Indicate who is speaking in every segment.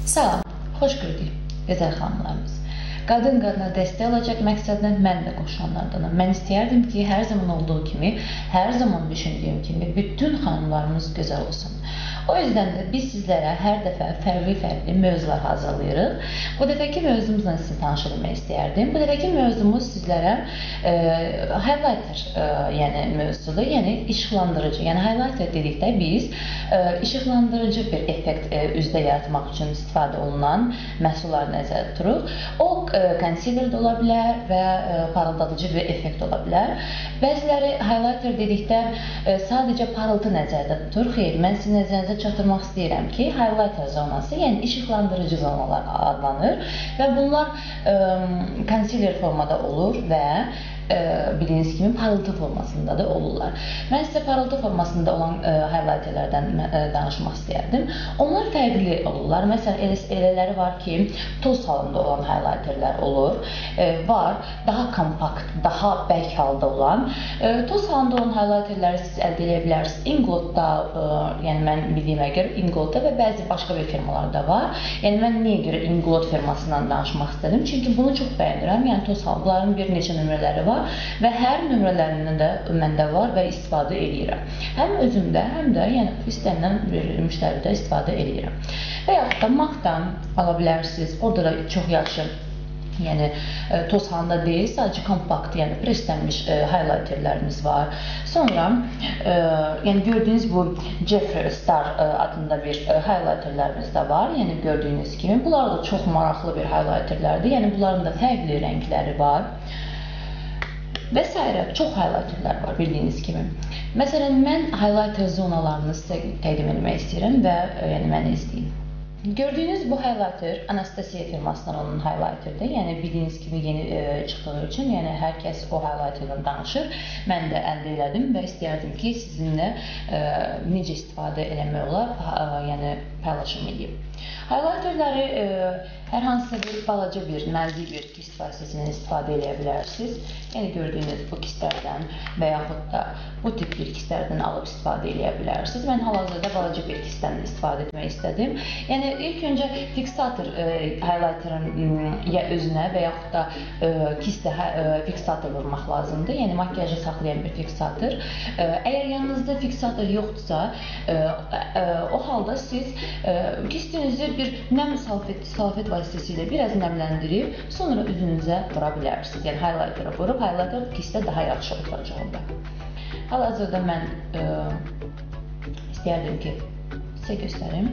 Speaker 1: Salam, xoş gördük, gözəl xanımlarımız. Qadın qadına dəstək olacaq məqsədlə mən də qoşulanlardanam. Mən istəyərdim ki, hər zaman olduğu kimi, hər zaman düşündüyüm kimi bütün xanımlarımız gözəl olsun. O yüzden de biz sizlərə hər dəfə fərqli mövzular hazırlayırıq. Bu dəfəki mövzumuzla sizi tanış etmək istəyərdim. Bu dəfəki mövzumuz sizlərə highlighter yəni mövzusudur. Yəni işıqlandırıcı. Yəni highlighter dedikdə biz işıqlandırıcı bir effekt üzdə yaratmaq üçün istifadə olunan məhsulları nəzərdə tuturuq. O concealer da ola bilər və parıldadıcı bir effekt ola bilər. Bəziləri highlighter dedikdə sadəcə parıltı nəzərdə tutur. Xeyr, mən sizin nəzərinizə çatdırmaq istəyirəm ki, highlighter zonası, yəni işıqlandırıcı zonalar adlanır və bunlar concealer formada olur və bildiğiniz kimi parıltı formasında da olurlar. Mən sizə parıltı formasında olan highlighterlərdən danışmaq istəyərdim. Onlar fərqli olurlar. Məsələn, elələri var ki, toz halında olan highlighterlər olur. Var, daha kompakt, daha bərk halda olan. Toz halında olan highlighterləri siz əldə edə bilərsiniz. Ingotda, yəni mən bildiyimə görə Ingotda və bəzi başqa bir firmalarda var. Yəni mən niyə görə Ingot firmasından danışmaq istədim? Çünki bunu çox bəyənirəm. Yəni toz halların bir neçə nömrələri var və hər nömrələrindən də məndə var və istifadə edirəm. Həm özümdə, həm də yəni istənilən bir müştəridə istifadə edirəm. Və yaxud da MAC-dan ala bilərsiniz. Orada da çox yaxşı, yəni toz halında deyil, sadəcə kompakt, yəni preslənmiş highlighterlərimiz var. Sonra yəni gördüyünüz bu Jeffree Star adında bir highlighterlərimiz də var. Yəni gördüyünüz kimi bunlar da çox maraqlı bir highlighterlərdir. Yəni bunların da fərqli rəngləri var. Və s. Çox highlighterlər var bildiyiniz kimi. Məsələn, mən highlighter zonalarını sizə təqdim etmək istəyirəm və yəni məni izləyin. Gördüyünüz bu highlighter Anastasia firmasından olan highlighterdir. Yəni bildiyiniz kimi yeni çıxdığı üçün, yəni hər kəs o highlighterdan danışır. Mən də əldə elədim və istəyərdim ki, sizinlə necə istifadə eləmək olar, yəni paylaşım edeyim. Highlighterləri hər hansısa bir balaca bir, nazik bir kist vasitəsindən istifadə edə bilərsiniz. Yəni gördüyünüz bu kistlərdən və yaxud da bu tip bir kistlərdən alıb istifadə edə bilərsiniz. Mən hal-hazırda balaca bir kistdən istifadə etmək istədim. Yəni ilk öncə fiksator highlighterın ya özünə və yaxud da kistə fiksator vurmaq lazımdır. Yəni makyajı saxlayan bir fiksator. Əgər yanınızda fiksator yoxdursa, o halda siz kistinizi bir nəm salfet vasitəsilə biraz nəmləndirib, sonra üzünüzə vura bilərsiniz. Yəni highlighter'a vurub, highlighter kistə daha yaxşı oturacaq onda. Hal-hazırda mən istəyərdim ki, sizə göstərim.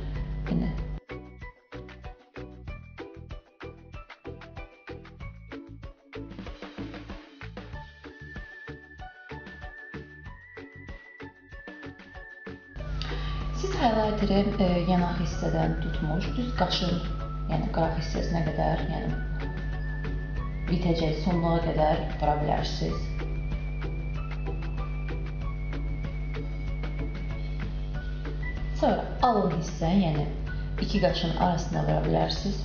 Speaker 1: Siz highlighteri yanaq hissədən tutmuş, düz qaşın, yəni qıraq hissəsinə qədər, yəni bitəcək sonluğa qədər vura bilərsiniz. Sonra alın hissə, yəni iki qaşın arasına vura bilərsiniz.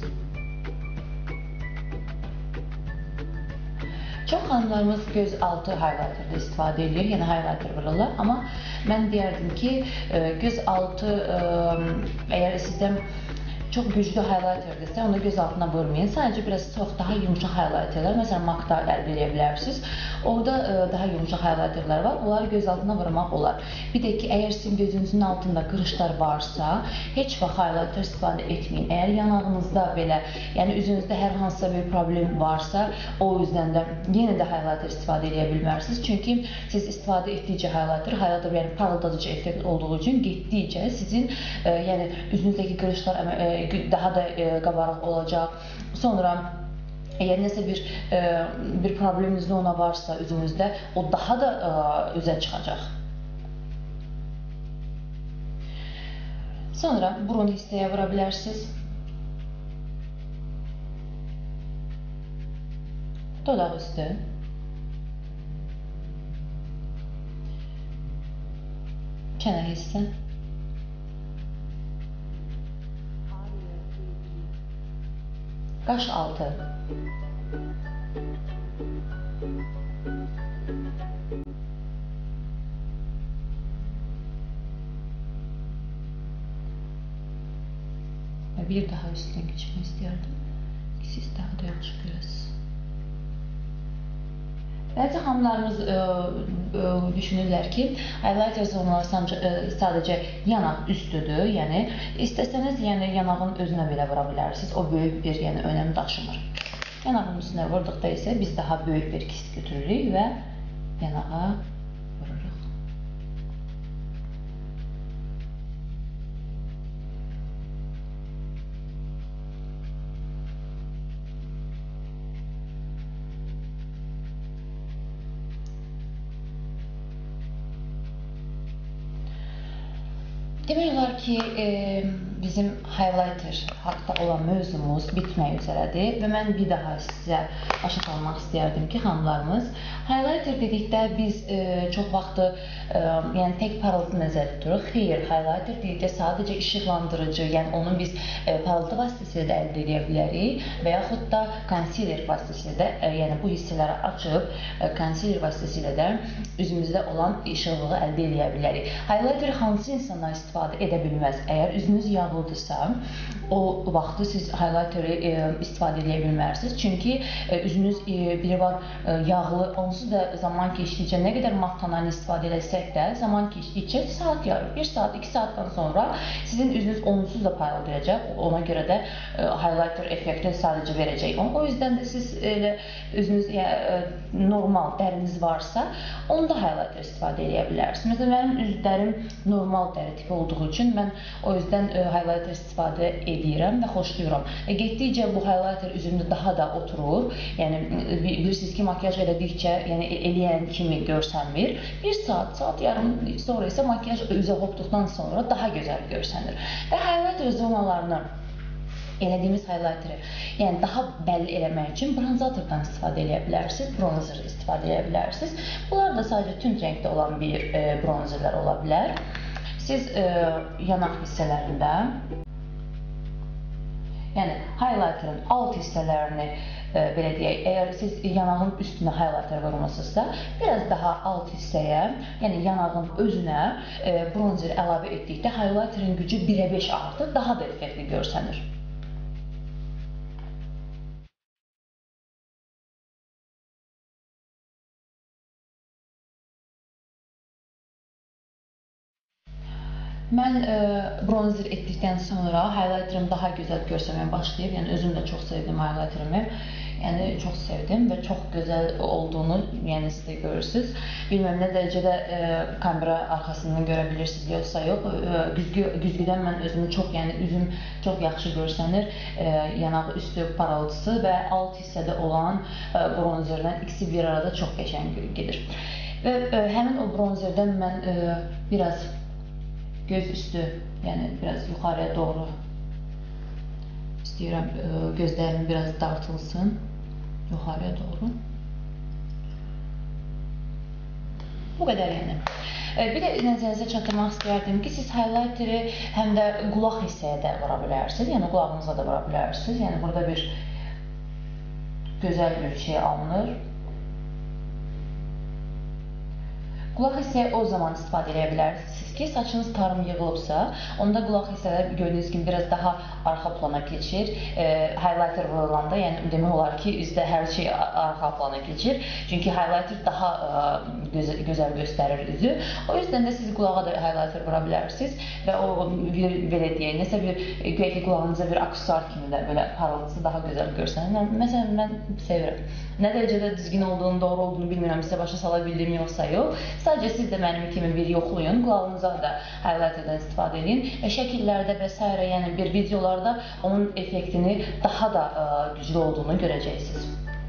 Speaker 1: Çox xanımlarımız göz altı highlighter'da istifadə edir, yəni highlighter vururlar. Amma mən deyərdim ki, göz altı əgər sizdən çox güclü highlighterdirsə, onu göz altına vurmayın. Sadəcə biraz soft, daha yumuşaq highlighterlər, məsələn, MAC-da əldə edə bilərsiniz. Orada daha yumuşaq highlighterlər var, onları göz altına vurmaq olar. Bir də ki, əgər sizin gözünüzün altında qırışlar varsa, heç vaxt highlighter istifadə etməyin. Əgər yanağınızda belə, yəni üzünüzdə hər hansısa bir problem varsa, o yüzdən də yenə də highlighter istifadə edə bilmərsiniz. Çünki siz istifadə etdikcə highlighter yəni parıldadıcı effekt olduğu üçün getdikcə sizin yəni üzünüzdəki qırışlar daha da qabarıq olacaq. Sonra əgər nəsə bir probleminiz ona varsa üzünüzdə, o daha da üzə çıxacaq. Sonra burun hissəyə vura bilərsiniz. Dodaq üstü. Kənar hissə. Qaş altı. bir daha üstüne geçmek istərdim ki, siz daha da yaxşı görəsiniz. Bəzi xanımlarımız düşünürlər ki, highlighter zonaları sadəcə yanaq üstüdür. Yəni istəsəniz yanağın özünə belə vura bilərsiniz. O böyük bir önəm daşımır. Yanağın üstünə vurduqda isə biz daha böyük bir kist götürürük və yanağa vururuq. Demək olar ki, bizim highlighter haqda olan mövzumuz bitmək üzrədir və mən bir daha sizə başa salmaq istərdim ki, xanımlarımız, highlighter dedikdə biz çox vaxtı tək parıltı nəzərdə tuturuq. Xeyr, highlighter dedikdə sadəcə işıqlandırıcı, yəni onu biz parıltı vasitəsilə də əldə edə bilərik və yaxud da concealer vasitəsilə də, yəni bu hissələri açıb concealer vasitəsilə də üzümüzdə olan işıqlığı əldə edə bilərik. Highlighter hansı insanlar istifadə edə bilməz? Əgər üzünüz yağlıdırsa, o vaxtı siz highlighteri istifadə edə bilmərsiniz. Çünki üzünüz biri var yağlı, onsuz da zaman keçdikcə nə qədər mat tonalini istifadə etsək də, zaman keçdikcə saat yarım, 1 saat, 2 saatdan sonra sizin üzünüz onsuz da parıldayacaq. Ona görə də highlighter effekti sadəcə verəcək. O yüzden də siz üzünüz normal dəriniz varsa, onda highlighter istifadə edə bilərsiniz. Məsələn, mənim üzlərim normal dəri tipi olduğu üçün mən o yüzden highlighter istifadə edirəm və xoşlayıram. Getdikcə bu highlighter üzümdə daha da oturur. Yəni bilirsiniz ki, makyaj elədikcə, yəni eləyən kimi görsənmir. 1 saat, saat yarım sonra isə makyaj üzə hopduqdan sonra daha gözəl görsənir. Və highlighter zonalarını elədiyimiz highlighteri, yəni daha bəlli eləmək üçün bronzatordan istifadə edə bilərsiniz, bronzer istifadə edə bilərsiniz. Bunlar da sadəcə tünd rəngdə olan bir bronzerlər ola bilər. Siz yanaq hissələrində, yəni highlighterın alt hissələrini, belə deyək, əgər siz yanağın üstünə highlighter vurmasınızsa, biraz daha alt hissəyə, yəni yanağın özünə bronzer əlavə etdikdə highlighterın gücü 1-ə 5 artır, daha da effektli görsənir. Mən bronzer etdikdən sonra highlighterım daha gözəl görsənməyə başlayıb. Yəni özüm də çox sevdim highlighterımı. Yəni çox sevdim və çox gözəl olduğunu, yəni siz də görürsünüz. Bilməm nə dərəcədə kamera arxasından görə bilirsiniz yoxsa yox. Güzgüdən mən özümü çox, yəni üzüm çox yaxşı görsənir. Yanaq üstü parıltısı və alt hissədə olan bronzerdən ikisi bir arada çox qəşəng gedir. Və həmin o bronzerdən mən biraz göz üstü, yəni biraz yuxarıya doğru istəyirəm, gözlərim biraz dartılsın yuxarıya doğru. Bu qədər yəni. Bir də nəzərinizə çatdırmaq istəyərdim ki, siz highlighteri həm də qulaq hissəyə də vura bilərsiniz, yəni qulağınıza da vura bilərsiniz. Yəni burada bir gözəl bir şey alınır. Qulaq hissəyə o zaman istifadə edə bilərsiniz ki, saçınız tarım yığılıbsa, onda qulaq hissələr gördüyünüz kimi biraz daha arxa plana keçir. Highlighter vurulanda, yəni demək olar ki, üzdə hər şey arxa plana keçir. Çünki highlighter daha gözəl göstərir üzü. O yüzden də siz qulağa da highlighter vura bilərsiniz və o belə deyək, nəsə bir güya ki, qulağınıza bir aksesuar kimi də belə parıltısı daha gözəl görsənir. Məsələn, mən sevirəm. Nə dərəcədə düzgün olduğunu, doğru olduğunu bilmirəm, sizə başa sala bildim yoxsa yox. Sadəcə siz də mənim kimi bir yoxlayın, qulağınıza da highlighterdən istifadə edin və şəkillərdə və s. yəni bir videolarda onun effektini daha da güclü olduğunu görəcəksiniz.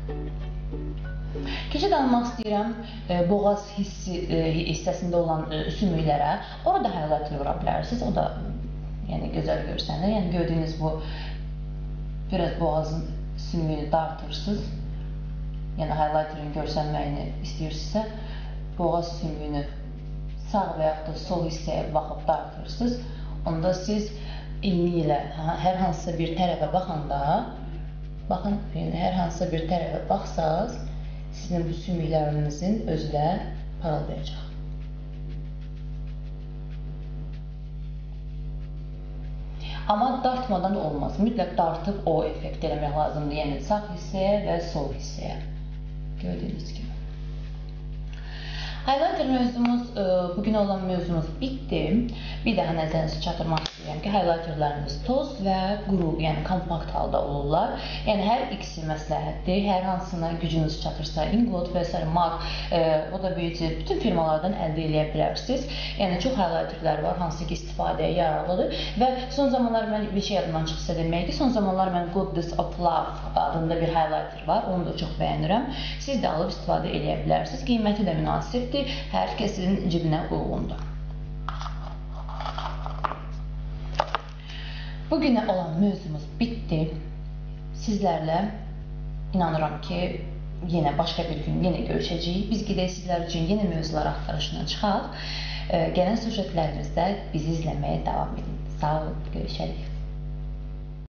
Speaker 1: Keçid almaq istəyirəm boğaz hissəsində olan sümüklərə. Orada highlighter vura bilərsiniz, o da yəni gözəl görsənir. Yəni gördüyünüz bu biraz boğazın sümüyünü dartırsınız. Yəni highlighterin görsənməyini istəyirsinizsə, boğaz sümüyünü sağ və yaxud da sol hissəyə baxıb dartırsınız. Onda siz ilmi ilə hər hansısa bir tərəfə baxanda, baxın, hər hansısa bir tərəfə baxsaz, sizin bu sümüklərinizin özü də parıldayacaq. Amma dartmadan olmaz. Mütləq dartıb o effekt eləmək lazımdır. Yəni sağ hissəyə və sol hissəyə. Gördüyünüz kimi. Highlighter mövzumuz, bugün olan mövzumuz bitdi. Bir daha nəzərinizə çatdırmaq istəyirəm ki, highlighterlarımız toz və quru, yəni kompakt halda olurlar. Yəni hər ikisi məsləhətdir. Hər hansına gücünüz çatırsa, Inglot və s. MAC, o da büyücü, bütün firmalardan əldə edə bilərsiniz. Yəni çox highlighterlər var, hansı ki istifadəyə yararlıdır. Və son zamanlar mən bir şey yadımdan çıxsa demək ki, son zamanlar mən Goddess of Love adında bir highlighter var. Onu da çox bəyənirəm. Siz də alıb istifadə edə bilərsiniz. Qiyməti də münasibdir. Hər kəsin cibinə uyğundur. Bugünə olan mövzumuz bitdi. Sizlərlə inanıram ki, yenə başqa bir gün yenə görüşəcəyik. Biz gedək sizlər üçün yeni mövzular axtarışına çıxaq. Gələn sujetlərimizdə bizi izləməyə davam edin. Sağ olun, görüşərik.